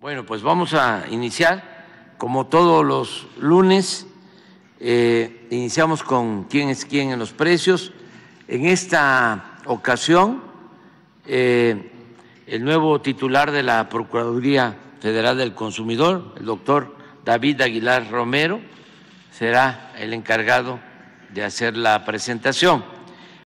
Bueno, pues vamos a iniciar, como todos los lunes, iniciamos con quién es quién en los precios. En esta ocasión, el nuevo titular de la Procuraduría Federal del Consumidor, el doctor David Aguilar Romero, será el encargado de hacer la presentación.